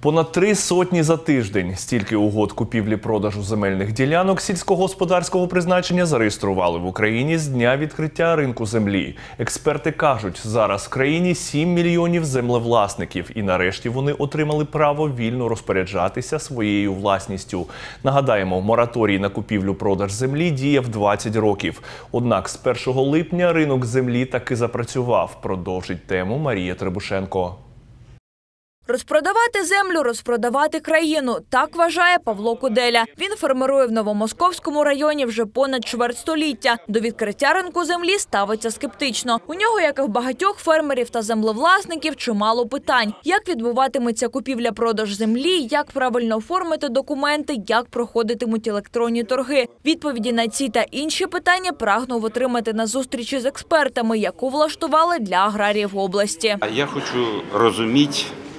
Понад 3 сотні за тиждень. Стільки угод купівлі-продажу земельних ділянок сільськогосподарського призначення зареєстрували в Україні з дня відкриття ринку землі. Експерти кажуть, зараз в країні 7 мільйонів землевласників і нарешті вони отримали право вільно розпоряджатися своєю власністю. Нагадаємо, мораторій на купівлю-продаж землі діяв 20 років. Однак з 1 липня ринок землі таки запрацював. Продовжить тему Марія Требушенко. Розпродавати землю – розпродавати країну. Так вважає Павло Куделя. Він фермерує в Новомосковському районі вже понад чверть століття. До відкриття ринку землі ставиться скептично. У нього, як і в багатьох фермерів та землевласників, чимало питань. Як відбуватиметься купівля-продаж землі, як правильно оформити документи, як проходитимуть електронні торги. Відповіді на ці та інші питання прагнув отримати на зустрічі з експертами, яку влаштували для аграріїв області. Я хочу розуміти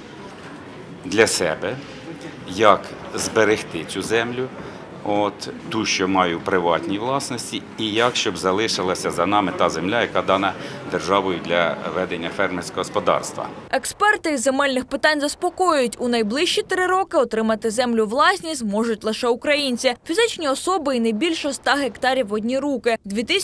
для себе, як зберегти цю землю, ту, що маю в приватній власності, і як, щоб залишилася за нами та земля, яка дана державою для ведення фермерського господарства. Експерти із земельних питань заспокоюють, у найближчі 3 роки отримати землю власність зможуть лише українці. Фізичні особи і не більше 100 гектарів в одні руки.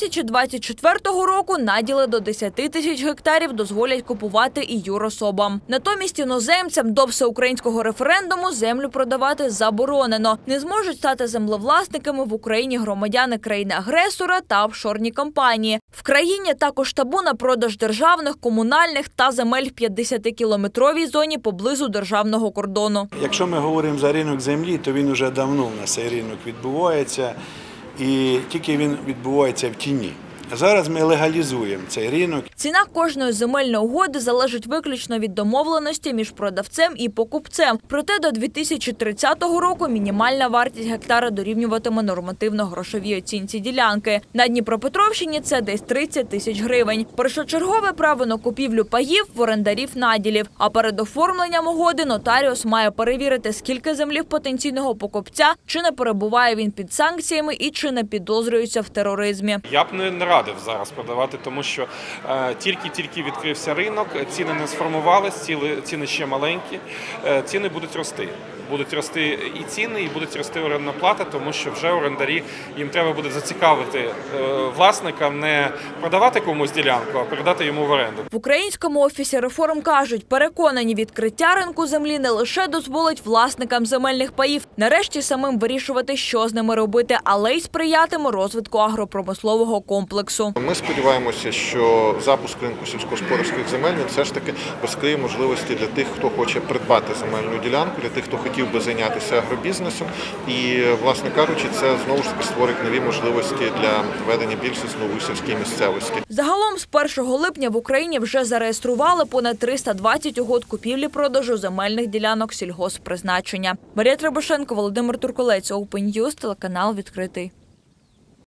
2024 року наділи до 10 тисяч гектарів дозволять купувати і юрособам. Натомість іноземцям до всеукраїнського референдуму землю продавати заборонено. Не зможуть стати землевласниками в Україні громадяни країни-агресора та офшорні компанії. В країні також табу на продаж державних, комунальних та земель в 50-кілометровій зоні поблизу державного кордону. Якщо ми говоримо за ринок землі, то він вже давно на цей ринок відбувається, і тільки він відбувається в тіні. Зараз ми легалізуємо цей ринок. Ціна кожної земельної угоди залежить виключно від домовленості між продавцем і покупцем. Проте до 2030 року мінімальна вартість гектара дорівнюватиме нормативно-грошовій оцінці ділянки. На Дніпропетровщині це десь 30 тисяч гривень. Першочергове право на купівлю паїв в орендарів-наділів. А перед оформленням угоди нотаріус має перевірити, скільки землі в потенційного покупця, чи не перебуває він під санкціями і чи не підозрюється в тероризмі. Я б не радив зараз продавати, тому що тільки відкрився ринок, ціни не сформувалися, ціни ще маленькі, ціни будуть рости. Будуть рости і ціни, і будуть рости орендна плата, тому що вже орендарі, їм треба буде зацікавити власника не продавати комусь ділянку, а передати йому в оренду. В Українському офісі реформ кажуть, переконані, відкриття ринку землі не лише дозволить власникам земельних паїв нарешті самим вирішувати, що з ними робити, але й сприятиме розвитку агропромислового комплексу. Ми сподіваємося, що запуск ринку сільськогосподарських земель все ж таки розкриє можливості для тих, хто хоче придбати земельну ділянку, для тих, хто хотів би зайнятися агробізнесом. І, власне кажучи, це знову ж таки створить нові можливості для ведення бізнесу у сільській місцевості. Загалом з 1 липня в Україні вже зареєстрували понад 320 угод купівлі-продажу земельних ділянок сільгосппризначення. Марія Требушенко, Володимир Турколець, Open News, телеканал «Відкритий».